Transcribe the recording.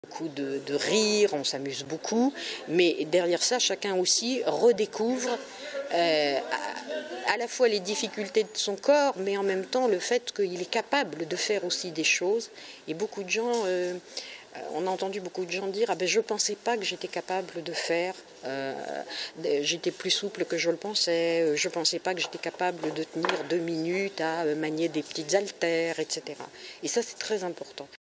Beaucoup de rire, on s'amuse beaucoup, mais derrière ça, chacun aussi redécouvre à la fois les difficultés de son corps, mais en même temps le fait qu'il est capable de faire aussi des choses. Et beaucoup de gens, on a entendu beaucoup de gens dire « Ah ben je ne pensais pas que j'étais capable de faire, j'étais plus souple que je le pensais, je ne pensais pas que j'étais capable de tenir 2 minutes à manier des petites haltères, etc. » Et ça c'est très important.